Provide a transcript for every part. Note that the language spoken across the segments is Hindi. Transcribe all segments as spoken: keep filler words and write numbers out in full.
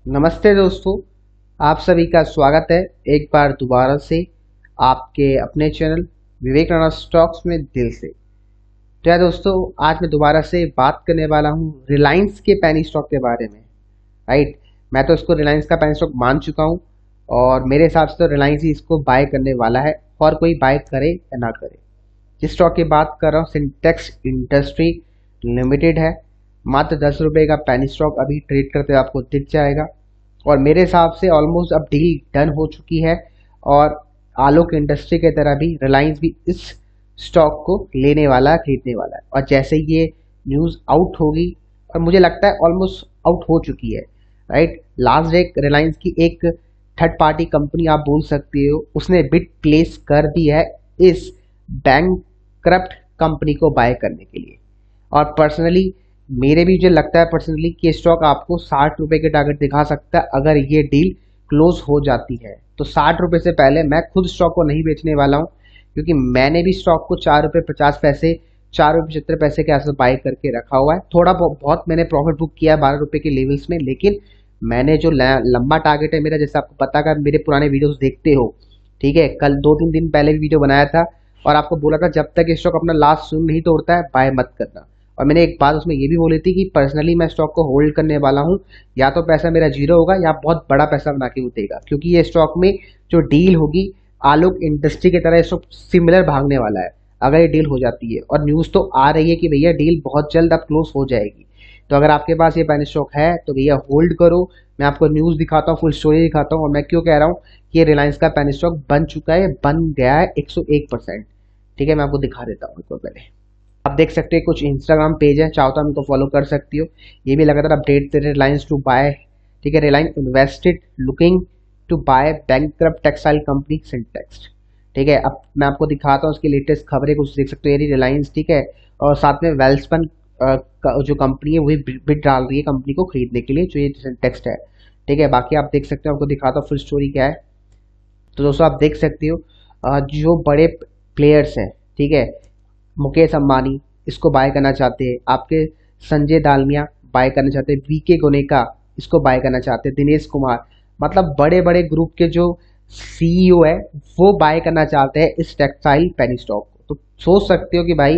नमस्ते दोस्तों, आप सभी का स्वागत है एक बार दोबारा से आपके अपने चैनल विवेक राणा स्टॉक्स में दिल से। तो यार दोस्तों, आज मैं दोबारा से बात करने वाला हूँ रिलायंस के पैनी स्टॉक के बारे में। राइट, मैं तो इसको रिलायंस का पैनी स्टॉक मान चुका हूँ और मेरे हिसाब से तो रिलायंस ही इसको बाय करने वाला है, और कोई बाय करे या ना करे। जिस स्टॉक की बात कर रहा हूँ सिंटेक्स इंडस्ट्री लिमिटेड है। मात्र दस रुपये का पैनी स्टॉक अभी ट्रेड करते हुए आपको दिख जाएगा, और मेरे हिसाब से ऑलमोस्ट अब डील डन हो चुकी है। और आलोक इंडस्ट्री की तरह भी रिलायंस भी इस स्टॉक को लेने वाला है, खरीदने वाला है। और जैसे ये न्यूज़ आउट होगी, और मुझे लगता है ऑलमोस्ट आउट हो चुकी है। राइट, लास्ट डे रिलायंस की एक थर्ड पार्टी कंपनी आप बोल सकते हो, उसने बिड प्लेस कर दी है इस बैंकक्रप्ट कंपनी को बाय करने के लिए। और पर्सनली मेरे भी जो लगता है पर्सनली कि स्टॉक आपको साठ रुपए के टारगेट दिखा सकता है अगर ये डील क्लोज हो जाती है। तो साठ रुपए से पहले मैं खुद स्टॉक को नहीं बेचने वाला हूँ, क्योंकि मैंने भी स्टॉक को चार रुपये पचास पैसे चार रुपये पचहत्तर पैसे के आसपास बाय करके रखा हुआ है। थोड़ा बहुत मैंने प्रॉफिट बुक किया बारह रुपए के लेवल्स में, लेकिन मैंने जो लंबा टारगेट है मेरा, जैसे आपको पता है, मेरे पुराने वीडियोस देखते हो, ठीक है, कल दो तीन दिन पहले भी वीडियो बनाया था और आपको बोला था जब तक स्टॉक अपना लास्ट स्विंग नहीं तोड़ता है बाय मत करना। और मैंने एक बात उसमें ये भी बोली थी कि पर्सनली मैं स्टॉक को होल्ड करने वाला हूँ, या तो पैसा मेरा जीरो होगा या बहुत बड़ा पैसा बना के उठेगा, क्योंकि ये स्टॉक में जो डील होगी आलोक इंडस्ट्री की तरह स्टॉक सिमिलर भागने वाला है अगर ये डील हो जाती है। और न्यूज़ तो आ रही है कि भैया डील बहुत जल्द अब क्लोज हो जाएगी। तो अगर आपके पास ये पैनी स्टॉक है तो भैया होल्ड करो। मैं आपको न्यूज़ दिखाता हूँ, फुल स्टोरी दिखाता हूँ, और मैं क्यों कह रहा हूँ कि ये रिलायंस का पैनी स्टॉक बन चुका है, बन गया है एक सौ एक परसेंट। ठीक है, मैं आपको दिखा देता हूँ। एक पहले आप देख सकते हैं कुछ इंस्टाग्राम पेज है, चाहो तो हम इनको फॉलो कर सकती हो। ये भी लगातार अपडेट दे रहे रिलायंस टू बाय। ठीक है, Reliance invested looking to buy bankrupt textile company Sintex. ठीक है, अब मैं आपको दिखाता हूँ उसकी लेटेस्ट खबरें, कुछ देख सकते हो। ये रिलायंस, ठीक है, और साथ में वेल्सपन जो कंपनी है वही बिड डाल रही है कंपनी को खरीदने के लिए, जो ये सिंटेक्स है। ठीक है, बाकी आप देख सकते हो, आपको दिखाता हूँ फुल स्टोरी क्या है। तो दोस्तों आप देख सकते हो जो बड़े प्लेयर्स हैं, ठीक है, मुकेश अंबानी इसको बाय करना चाहते हैं, आपके संजय दालमिया बाय करना चाहते हैं, वीके गोनेका इसको बाय करना चाहते हैं, दिनेश कुमार, मतलब बड़े बड़े ग्रुप के जो सीईओ है वो बाय करना चाहते हैं इस टेक्सटाइल पेनी स्टॉक को। तो सोच सकते हो कि भाई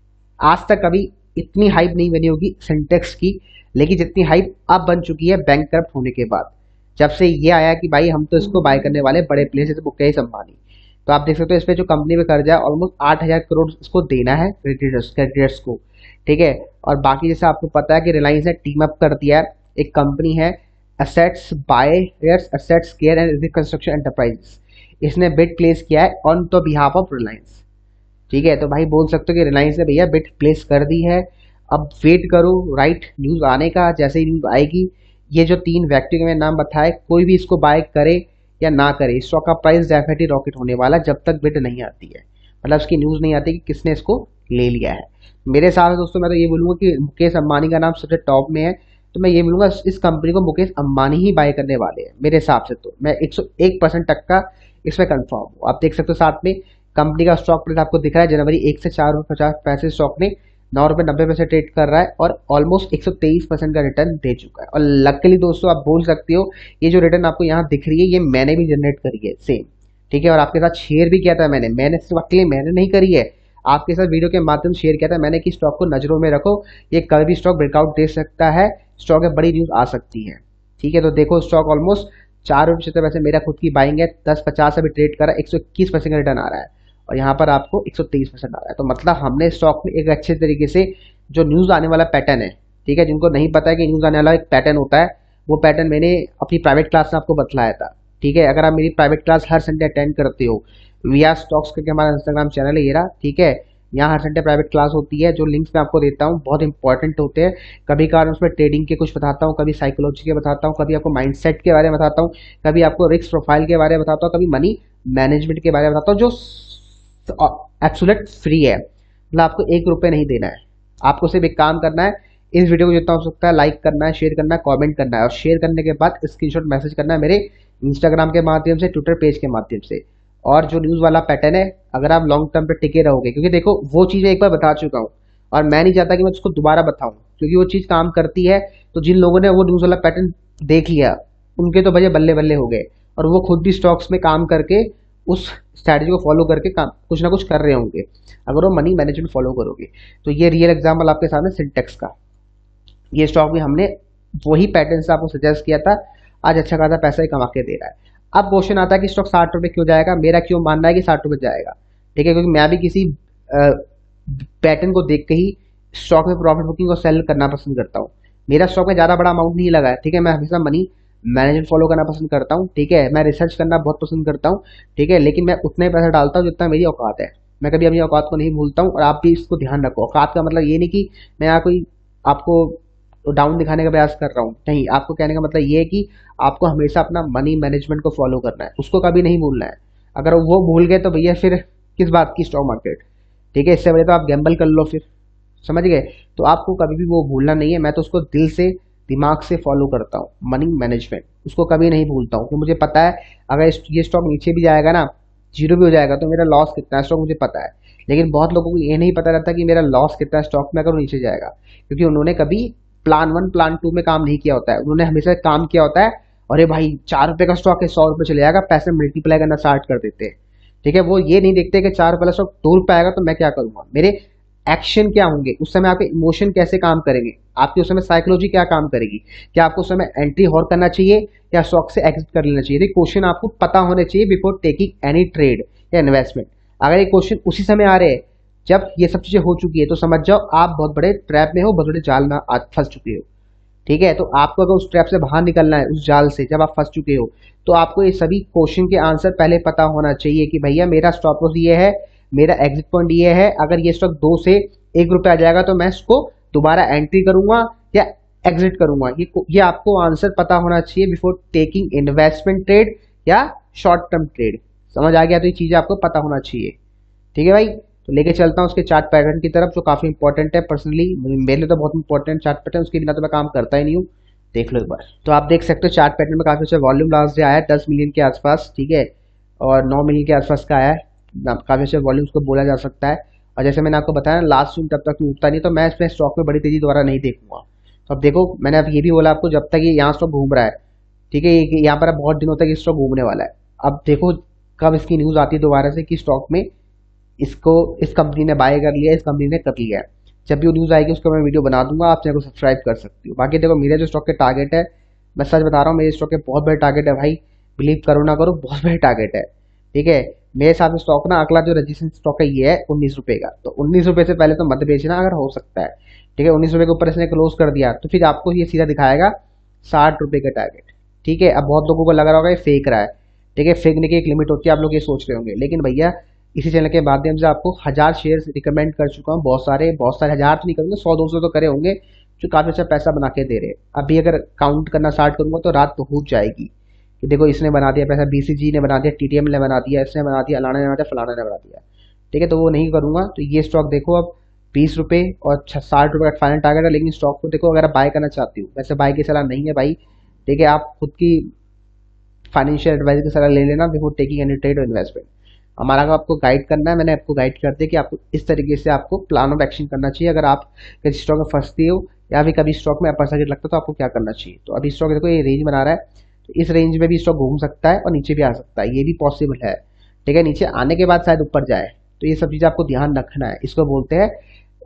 आज तक कभी इतनी हाइप नहीं बनी होगी सिंटेक्स की, लेकिन जितनी हाइप अब बन चुकी है बैंकक्रप्ट होने के बाद, जब से ये आया कि भाई हम तो इसको बाय करने वाले बड़े प्लेयर जैसे मुकेश अंबानी। तो आप देख सकते हो इस पे जो कंपनी पे कर्जा है ऑलमोस्ट आठ हजार करोड़ इसको देना है क्रेडिटर्स क्रेडिटर्स को। ठीक है, और बाकी जैसे आपको पता है कि रिलायंस ने टीम अप कर दिया है, एक कंपनी है assets buyers assets care and reconstruction enterprises, इसने बिड प्लेस किया है on the behalf of Reliance. ठीक है, तो भाई बोल सकते हो कि रिलायंस ने भैया बिड प्लेस कर दी है। अब वेट करो राइट न्यूज आने का, जैसे ही न्यूज आएगी ये जो तीन व्यक्तियों के मैंने नाम बताए, कोई भी इसको बाय करे या ना करे, स्टॉक का प्राइस डेफिनेटली रॉकेट होने वाला जब तक बिड नहीं आती है, मतलब उसकी न्यूज नहीं आती कि किसने इसको ले लिया है। मेरे हिसाब से दोस्तों मैं तो ये बोलूंगा कि मुकेश अंबानी का नाम सबसे टॉप में है, तो मैं ये बोलूंगा इस कंपनी को मुकेश अंबानी ही बाय करने वाले हैं मेरे हिसाब से। तो मैं एक सौ एक परसेंट तक का इसमें कंफर्म हूँ। आप देख सकते हो साथ में कंपनी का स्टॉक प्राइस आपको दिख रहा है, जनवरी एक से चार रुपये पचास पैसे स्टॉक ने नौ रुपये नब्बे पैसे ट्रेड कर रहा है और ऑलमोस्ट एक सौ तेईस परसेंट का रिटर्न दे चुका है। और लकीली दोस्तों आप बोल सकते हो ये जो रिटर्न आपको यहाँ दिख रही है ये मैंने भी जनरेट करी है सेम। ठीक है, और आपके साथ शेयर भी किया था मैंने मैंने सिर्फ अकेले मैंने नहीं करी है, आपके साथ वीडियो के माध्यम से शेयर किया था मैंने कि स्टॉक को नजरों में रखो, ये कभी भी स्टॉक ब्रेकआउट दे सकता है, स्टॉक में बड़ी न्यूज आ सकती है। ठीक है, तो देखो स्टॉक ऑलमोस्ट चार रुपये पचहत्तर पैसे मेरा खुद की बाइंग है, दस पचास अभी ट्रेड कर रहा है, एक सौ इक्कीस परसेंट का रिटर्न आ रहा है, और यहाँ पर आपको एक सौ तेईस परसेंट आ रहा है। तो मतलब हमने स्टॉक में एक अच्छे तरीके से जो न्यूज आने वाला पैटर्न है, ठीक है, जिनको नहीं पता है कि न्यूज आने वाला एक पैटर्न होता है, वो पैटर्न मैंने अपनी प्राइवेट क्लास में आपको बतलाया था। ठीक है, अगर आप मेरी प्राइवेट क्लास हर संडे अटेंड करते हो, वी आर स्टॉक्स करके हमारा इंस्टाग्राम चैनल है ये रहा, ठीक है, यहाँ हर संडे प्राइवेट क्लास होती है, जो लिंक्स मैं आपको देता हूँ बहुत इंपॉर्टेंट होते हैं। कभी कभार उसमें ट्रेडिंग के कुछ बताता हूँ, कभी साइकोलॉजी के बताता हूँ, कभी आपको माइंडसेट के बारे में बताता हूँ, कभी आपको रिस्क प्रोफाइल के बारे में बताता हूँ, कभी मनी मैनेजमेंट के बारे में बताता हूँ, जो एब्सोल्यूट फ्री है, मतलब आपको एक रुपये नहीं देना है, आपको सिर्फ एक काम करना है, इस वीडियो को जितना हो सकता है लाइक करना है, शेयर करना है, कमेंट करना है, और शेयर करने के बाद स्क्रीनशॉट मैसेज करना है मेरे इंस्टाग्राम के माध्यम से, ट्विटर पेज के माध्यम से। और जो न्यूज़ वाला पैटर्न है अगर आप लॉन्ग टर्म पे टिके रहोगे, क्योंकि देखो वो चीज़ एक बार बता चुका हूँ और मैं नहीं चाहता कि मैं उसको दोबारा बताऊँ, क्योंकि वो चीज़ काम करती है। तो जिन लोगों ने वो न्यूज़ वाला पैटर्न देख लिया उनके तो भैया बल्ले बल्ले हो गए, और वो खुद भी स्टॉक्स में काम करके उस स्ट्रैटेजी को फॉलो करके काम कुछ ना कुछ कर रहे होंगे अगर वो मनी मैनेजमेंट फॉलो करोगे। तो ये रियल एग्जाम्पल आपके सामने सिंटेक्स का, ये स्टॉक भी हमने वही पैटर्न से आपको सजेस्ट किया था, आज अच्छा खासा पैसा ही कमा के दे रहा है। अब क्वेश्चन आता है कि स्टॉक साठ रुपए क्यों जाएगा, मेरा क्यों मानना है कि साठ रुपए जाएगा, ठीक है, क्योंकि मैं भी किसी पैटर्न को देख के ही स्टॉक में प्रॉफिट बुकिंग और सेल करना पसंद करता हूँ। मेरा स्टॉक में ज़्यादा बड़ा अमाउंट नहीं लगा है, ठीक है, मैं हमेशा मनी मैनेजमेंट फॉलो करना पसंद करता हूँ, ठीक है, मैं रिसर्च करना बहुत पसंद करता हूँ, ठीक है, लेकिन मैं उतना ही पैसा डालता हूँ जितना मेरी औकात है। मैं कभी अपनी औकात को नहीं भूलता हूँ, और आप भी इसको ध्यान रखो। औकात का मतलब ये नहीं कि मैं यहाँ कोई आपको डाउन दिखाने का प्रयास कर रहा हूँ, नहीं, आपको कहने का मतलब ये है कि आपको हमेशा अपना मनी मैनेजमेंट को फॉलो करना है, उसको कभी नहीं भूलना है। अगर वो भूल गए तो भैया फिर किस बात की स्टॉक मार्केट, ठीक है, इससे बड़े तो आप गैम्बल कर लो फिर, समझ गए। तो आपको कभी भी वो भूलना नहीं है, मैं तो उसको दिल से दिमाग से फॉलो करता हूँ, मनी मैनेजमेंट, उसको कभी नहीं भूलता हूँ, क्योंकि मुझे पता है अगर ये स्टॉक नीचे भी जाएगा ना, जीरो भी हो जाएगा, तो मेरा लॉस कितना है स्टॉक मुझे पता है। लेकिन बहुत लोगों को ये नहीं पता रहता कि मेरा लॉस कितना है स्टॉक में अगर वो नीचे जाएगा, क्योंकि उन्होंने कभी प्लान वन प्लान टू में काम नहीं किया होता है, उन्होंने हमेशा काम किया होता है, अरे भाई चार रुपए का स्टॉक है, सौ रुपए चले जाएगा, पैसे मल्टीप्लाई करना स्टार्ट कर देते हैं, ठीक है। वो ये नहीं देखते कि चार रुपए का स्टॉक दो रुपए आएगा तो मैं क्या करूंगा, मेरे एक्शन क्या होंगे उस समय, आपके इमोशन कैसे काम करेंगे, आपकी उस समय साइकोलॉजी क्या काम करेगी, क्या आपको उस समय एंट्री और करना चाहिए या स्टॉक से एग्जिट कर लेना चाहिए। क्वेश्चन आपको पता होने चाहिए बिफोर टेकिंग एनी ट्रेड या इन्वेस्टमेंट। अगर ये क्वेश्चन उसी समय आ रहे हैं जब ये सब चीजें हो चुकी है, तो समझ जाओ आप बहुत बड़े ट्रैप में हो, बहुत बड़े जाल में आज फंस चुके हो, ठीक है। तो आपको अगर उस ट्रैप से बाहर निकलना है, उस जाल से जब आप फंस चुके हो, तो आपको ये सभी क्वेश्चन के आंसर पहले पता होना चाहिए कि भैया मेरा स्टॉप लॉस ये है, मेरा एग्जिट पॉइंट ये है, अगर ये स्टॉक दो से एक रुपये आ जाएगा तो मैं इसको दोबारा एंट्री करूंगा या एग्जिट करूंगा। ये ये आपको आंसर पता होना चाहिए बिफोर टेकिंग इन्वेस्टमेंट ट्रेड या शॉर्ट टर्म ट्रेड। समझ आ गया, तो ये चीजें आपको पता होना चाहिए, ठीक है भाई। तो लेके चलता हूँ उसके चार्ट पैटर्न की तरफ, जो काफी इंपॉर्टेंट है, पर्सनली मेरे लिए तो बहुत इंपॉर्टेंट चार्ट पैटर्न, उसके बिना तो मैं काम करता ही नहीं हूँ। देख लो एक बार, तो आप देख सकते हो चार्ट पैटर्न में काफी अच्छा वॉल्यूम लास्ट डे आया है दस मिलियन के आसपास, ठीक है, और नौ मिलियन के आसपास का आया है, काफी अच्छा वॉल्यूम को बोला जा सकता है। और जैसे मैंने आपको बताया लास्ट स्विंग तब तक उठता नहीं, तो मैं इसमें स्टॉक में बड़ी तेजी द्वारा नहीं देखूंगा। तो अब देखो, मैंने अब ये भी बोला आपको, जब तक ये यहाँ स्टॉक घूम रहा है, ठीक है, यहाँ पर बहुत दिनों तक ये स्टॉक घूमने वाला है। अब देखो कब इसकी न्यूज आती है दोबारा से कि स्टॉक में इसको इस कंपनी ने बाय कर लिया, इस कंपनी ने कर लिया है। जब भी वो न्यूज आएगी उसको मैं वीडियो बना दूंगा, आप चैनल को सब्सक्राइब कर सकती हो। बाकी देखो मेरे जो स्टॉक के टारगेट है, मैं सच बता रहा हूँ, मेरे स्टॉक के बहुत बड़े टारगेट है भाई, बिलीव करो ना करो, बहुत बड़े टारगेट है, ठीक है। मेरे साथ में स्टॉक ना अगला जो रजिस्ट्रेशन स्टॉक है ये है उन्नीस रुपए का, तो उन्नीस रुपए से पहले तो मत बेचना अगर हो सकता है, ठीक है। उन्नीस रुपए के ऊपर इसने क्लोज कर दिया तो फिर आपको ये सीधा दिखाएगा साठ रुपए का टारगेट, ठीक है। अब बहुत लोगों को लग रहा होगा ये फेक रहा है, ठीक है, फेकने की एक लिमिट होती है, आप लोग ये सोच रहे होंगे, लेकिन भैया इसी चैनल के माध्यम से आपको हजार शेयर रिकमेंड कर चुका हूँ, बहुत सारे बहुत सारे हजार तो नहीं करूंगे, सौ दो सौ तो करे होंगे जो काफी अच्छा पैसा बना के दे रहे हैं। अभी अगर काउंट करना स्टार्ट करूंगा तो रात पहुंच जाएगी कि देखो इसने बना दिया पैसा, बीसीजी ने बना दिया, टीटीएम ने बना दिया, इसने बना दिया, अलाना ने बना दिया, फलाना ने बना दिया, ठीक है। तो वो नहीं करूंगा। तो ये स्टॉक देखो अब बीस रुपए और साठ रुपए का फाइनल टारगेट है, लेकिन स्टॉक को देखो अगर बाय करना चाहती हूँ, वैसे बाय की सलाह नहीं है भाई, ठीक है, आप खुद की फाइनेंशियल एडवाइजर की सलाह ले लेना बिफोर टेकिंग एनी ट्रेड और इन्वेस्टमेंट। हमारा आपको गाइड करना है, मैंने आपको गाइड कर दिया कि आपको इस तरीके से आपको प्लान ऑफ एक्शन करना चाहिए अगर आप किसी स्टॉक में फंसती हो या भी कभी स्टॉक में अपर सर्किट लगता है तो आपको क्या करना चाहिए। तो अभी स्टॉक देखो ये रेंज बना रहा है, तो इस रेंज में भी स्टॉक घूम सकता है और नीचे भी आ सकता है, ये भी पॉसिबल है, ठीक है। नीचे आने के बाद शायद ऊपर जाए, तो ये सब चीज़ आपको ध्यान रखना है। इसको बोलते हैं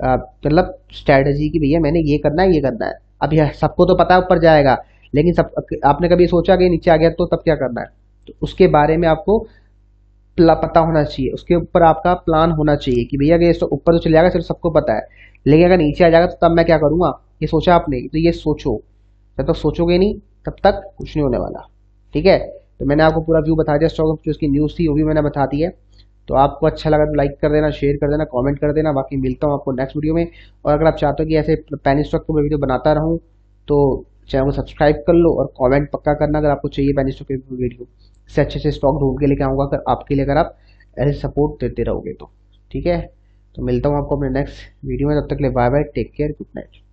मतलब स्ट्रैटेजी की भैया मैंने ये करना है ये करना है। अब यह सबको तो पता है ऊपर जाएगा, लेकिन सब आपने कभी सोचा कि नीचे आ गया तो तब क्या करना है, तो उसके बारे में आपको पता होना चाहिए, उसके ऊपर आपका प्लान होना चाहिए कि भैया अगर स्टॉक ऊपर तो चले जाएगा, सिर्फ सबको पता है, लेकिन अगर नीचे आ जाएगा तो तब मैं क्या करूंगा, ये सोचा आपने, तो ये सोचो, जब तक सोचोगे नहीं तब तक कुछ नहीं होने वाला, ठीक है। तो मैंने आपको पूरा व्यू बता दिया स्टॉक जो उसकी न्यूज़ थी वो भी मैंने बता दी है। तो आपको अच्छा लगा तो लाइक कर देना, शेयर कर देना, कमेंट कर देना। बाकी मिलता हूँ आपको नेक्स्ट वीडियो में, और अगर आप चाहते हो कि ऐसे पेनी स्टॉक को मैं वीडियो बनाता रहूँ तो चैनल को सब्सक्राइब कर लो और कमेंट पक्का करना अगर आपको चाहिए पेनी स्टॉक की वीडियो, इससे अच्छे अच्छे स्टॉक ढूंढ के लेके आऊँगा अगर आपके लिए, अगर आप ऐसे सपोर्ट देते रहोगे तो, ठीक है। तो मिलता हूँ आपको अपने नेक्स्ट वीडियो में, तब तक के लिए bye bye, take care, good night.